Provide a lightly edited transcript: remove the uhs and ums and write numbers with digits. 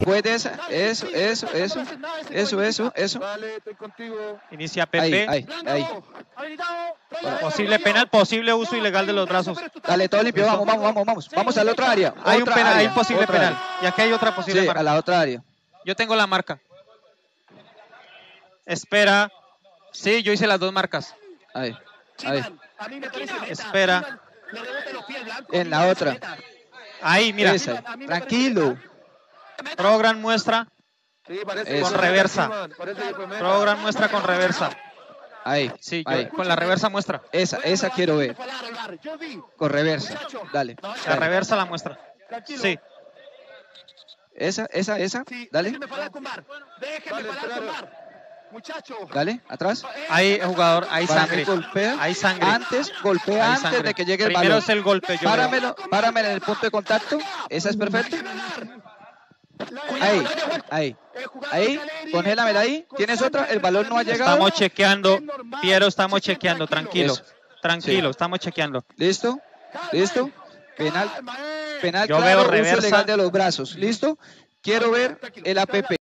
Puede esa, eso. Vale, estoy contigo. Inicia Pepe. Ahí. Posible penal, posible uso ilegal de los brazos. Dale, todo limpio, vamos. Vamos a la otra área. Hay un Otra penal, hay área, un posible otra penal. área. Y aquí hay otra posible Sí, marca. a la otra área. Yo tengo la marca. Espera. Sí, yo hice las dos marcas. Ahí. Espera. En la otra. Ahí, mira. Esa. Tranquilo. Program muestra. Sí, parece Con que fue reversa. Messi, parece que fue Messi. Program muestra con reversa. Ahí. Sí, ahí. con la reversa muestra. Esa quiero ver. Con reversa. Dale. La reversa la muestra. Sí. Esa. Dale. Dale, atrás. Hay jugador, hay Para sangre. mí golpea. Hay sangre. Golpea Hay antes sangre. de que llegue el Primero balón. es el golpe. Yo veo. Páramelo en el punto de contacto. Esa es perfecta. Ahí, congélamela ahí. ¿Tienes otra? El balón no ha llegado. Estamos chequeando. Piero, estamos chequeando. Tranquilo. Eso. Tranquilo, Sí. estamos chequeando. ¿Listo? Penal Yo claro, veo uso reversa. legal de los brazos. ¿Listo? Quiero ver el APP.